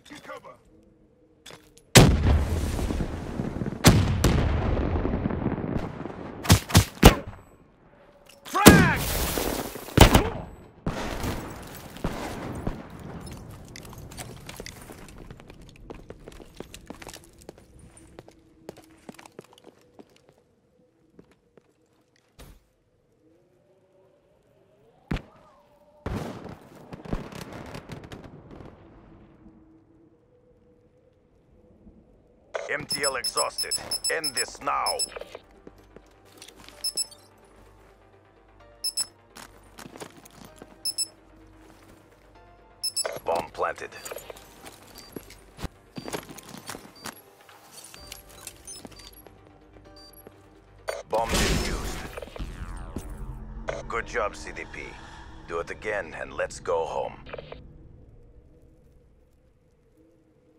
Taking cover. Frag! MTL exhausted. End this now. Bomb planted. Bomb defused. Good job, CDP. Do it again and let's go home.